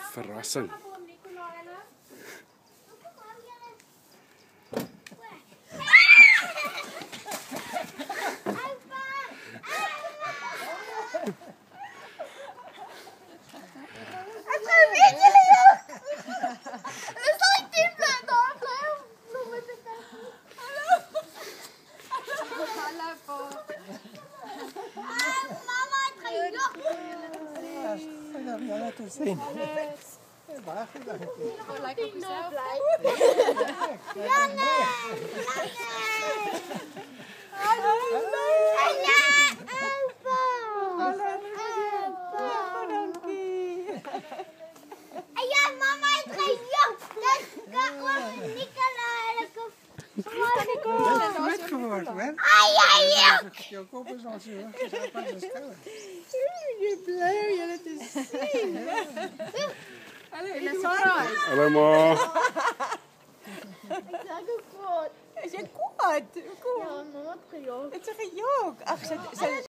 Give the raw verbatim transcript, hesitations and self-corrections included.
verrassing. Te sien. Baie goed dankie. Oh, lyk op jouself. Janne! Hallo! Oupa! Hallo, dankie. En ja, mama het gejok. Dis Oom Nicolai. Dit is wit geword, hoor. Ai, ai, jok. Jou kop is al so hoog, dis op aan die skouer. Jy bly om julle te sien. Hallo, julle surprise. Hallo ma. Ek sê ek kwaad. Is jy kwaad? Hoekom? Ja, mama het gejok. Het sy gejok? Ag, sy sy